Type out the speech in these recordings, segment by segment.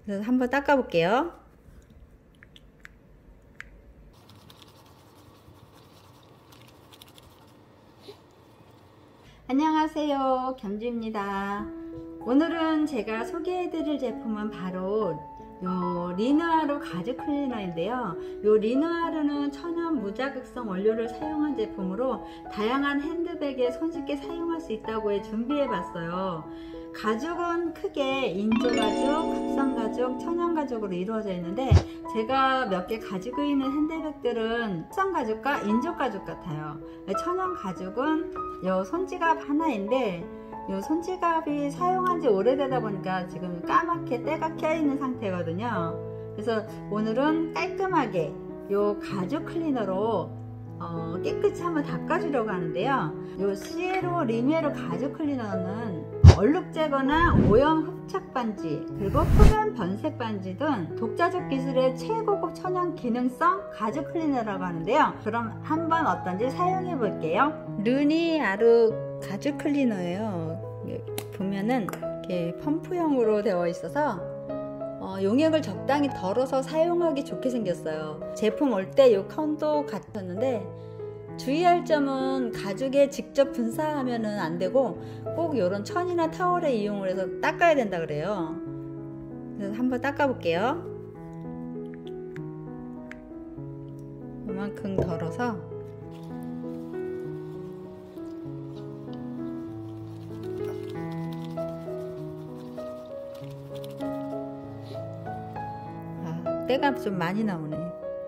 그래서 한번 닦아 볼게요. 안녕하세요, 겸주입니다. 오늘은 제가 소개해드릴 제품은 바로 요 리누아르 가죽 클리너인데요. 요 리누아르는 천연 무자극성 원료를 사용한 제품으로 다양한 핸드백에 손쉽게 사용할 수 있다고 해 준비해 봤어요. 가죽은 크게 인조가죽, 합성가죽, 천연가죽으로 이루어져 있는데 제가 몇 개 가지고 있는 핸드백들은 합성가죽과 인조가죽 같아요. 천연가죽은 요 손지갑 하나인데 요 손지갑이 사용한 지 오래되다 보니까 지금 까맣게 때가 껴있는 상태거든요. 그래서 오늘은 깔끔하게 요 가죽 클리너로 깨끗이 한번 닦아주려고 하는데요. 요 시에로 리뉴에르 가죽 클리너는 얼룩 제거나 오염 흡착 반지, 그리고 표면 변색 반지 등 독자적 기술의 최고급 천연 기능성 가죽 클리너라고 하는데요. 그럼 한번 어떤지 사용해 볼게요. 리누아르 가죽 클리너예요. 보면은 이렇게 펌프형으로 되어 있어서 용액을 적당히 덜어서 사용하기 좋게 생겼어요. 제품 올 때 이 콘도 같았는데 주의할 점은 가죽에 직접 분사하면은 안 되고 꼭 이런 천이나 타월에 이용을 해서 닦아야 된다 그래요. 그래서 한번 닦아 볼게요. 이만큼 덜어서 때가 좀 많이 나오네.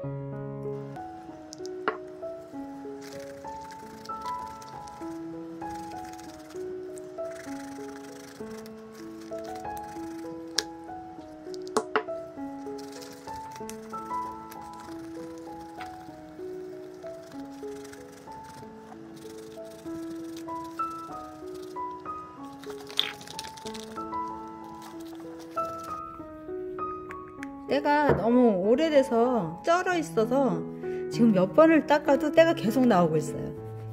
때가 너무 오래돼서 쩔어 있어서 지금 몇 번을 닦아도 때가 계속 나오고 있어요.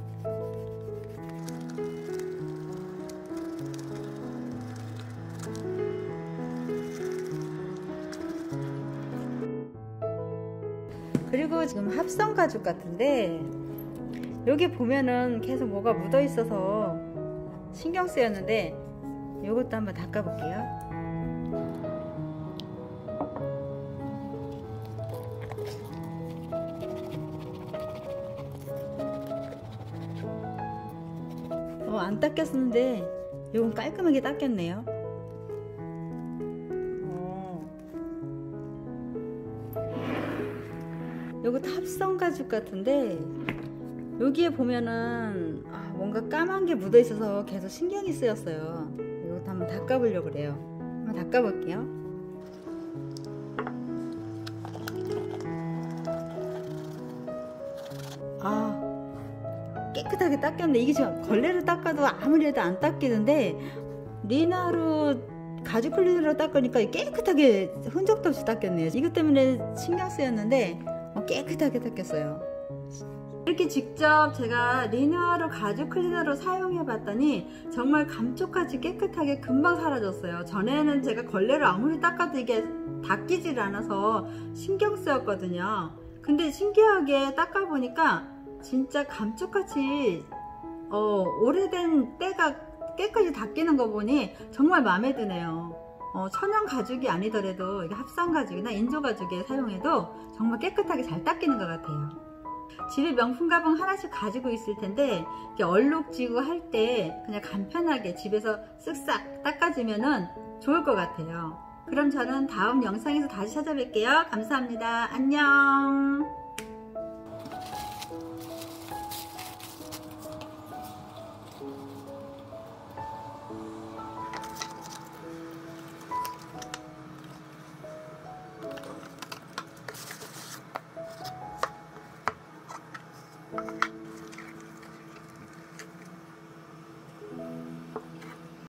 그리고 지금 합성 가죽 같은데 여기 보면은 계속 뭐가 묻어 있어서 신경 쓰였는데 이것도 한번 닦아 볼게요. 안 닦였었는데 이건 깔끔하게 닦였네요. 이것도 합성 가죽 같은데 여기에 보면은 뭔가 까만 게 묻어 있어서 계속 신경이 쓰였어요. 이것도 한번 닦아 보려고 그래요. 한번 닦아 볼게요. 깨끗하게 닦였네. 이게 지금 걸레로 닦아도 아무리 해도 안 닦이는데 리누아르 가죽 클리너로 닦으니까 깨끗하게 흔적도 없이 닦였네요. 이것 때문에 신경 쓰였는데 깨끗하게 닦였어요. 이렇게 직접 제가 리누아르 가죽 클리너로 사용해 봤더니 정말 감쪽같이 깨끗하게 금방 사라졌어요. 전에는 제가 걸레로 아무리 닦아도 이게 닦이질 않아서 신경 쓰였거든요. 근데 신기하게 닦아 보니까 진짜 감쪽같이 오래된 때가 깨끗이 닦이는 거 보니 정말 마음에 드네요. 천연 가죽이 아니더라도 이게 합성 가죽이나 인조 가죽에 사용해도 정말 깨끗하게 잘 닦이는 것 같아요. 집에 명품 가방 하나씩 가지고 있을 텐데 이렇게 얼룩지고 할 때 그냥 간편하게 집에서 쓱싹 닦아주면은 좋을 것 같아요. 그럼 저는 다음 영상에서 다시 찾아뵐게요. 감사합니다. 안녕.